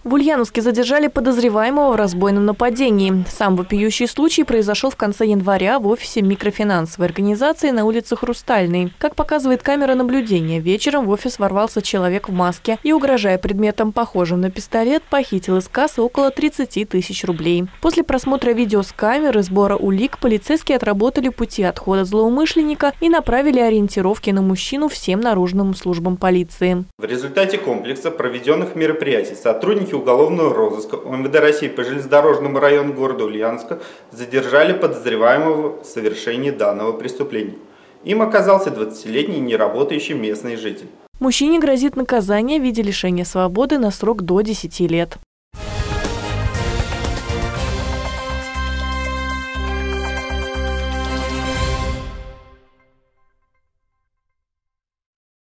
В Ульяновске задержали подозреваемого в разбойном нападении. Сам вопиющий случай произошел в конце января в офисе микрофинансовой организации на улице Хрустальной. Как показывает камера наблюдения, вечером в офис ворвался человек в маске и, угрожая предметом, похожим на пистолет, похитил из кассы около 30 тысяч рублей. После просмотра видео с камер и сбора улик полицейские отработали пути отхода злоумышленника и направили ориентировки на мужчину всем наружным службам полиции. В результате комплекса проведенных мероприятий сотрудники уголовного розыска УМВД России по железнодорожному району города Ульяновска задержали подозреваемого в совершении данного преступления. Им оказался 20-летний неработающий местный житель. Мужчине грозит наказание в виде лишения свободы на срок до 10 лет.